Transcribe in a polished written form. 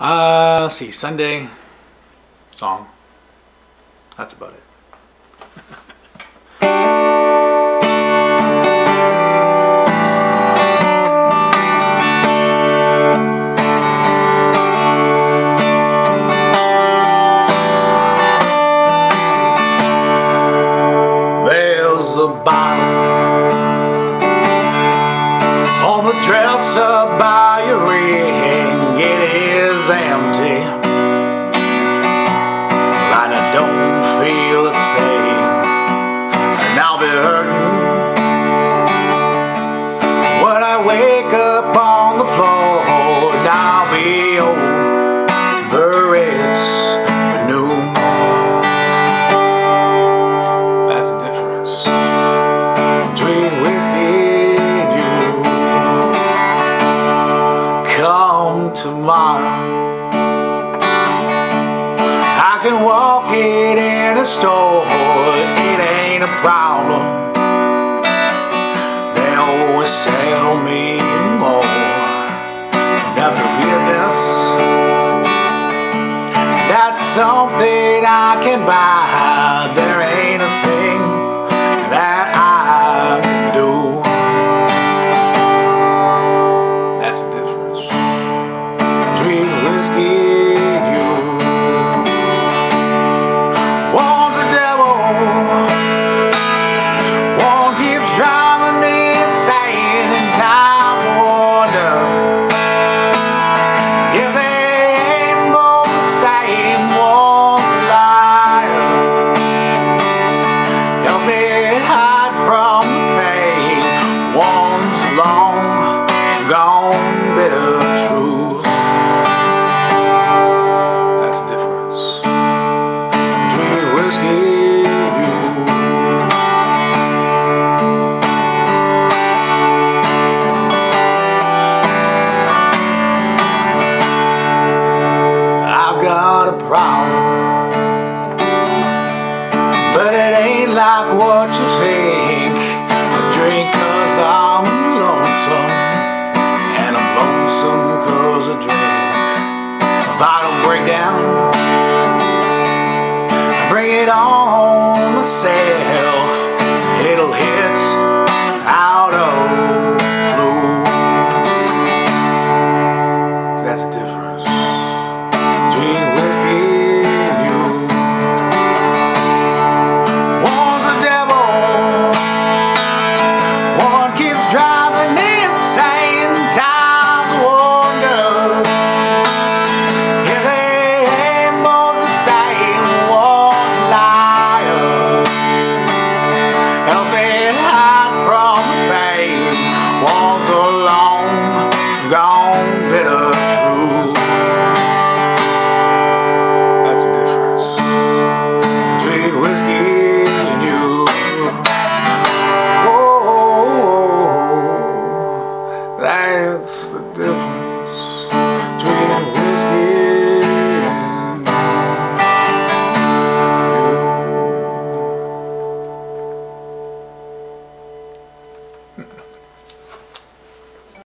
Let's see, Sunday song. That's about it. There's a bottle on the dresser by your ring. It is empty, and I don't feel a thing. And I'll be hurting when I wake up on the floor, and I'll be over it's noon. That's the difference between whiskey and you. Come tomorrow, I can walk it in a store, it ain't a problem. They always sell me more. Now forgiveness, that's something I can buy. There ain't a thing that I can do. That's the difference between whiskey and you. One's the devil, one keeps driving me insane, and time to wonder if they ain't both the same. One's a liar, help me hide from the pain. One's long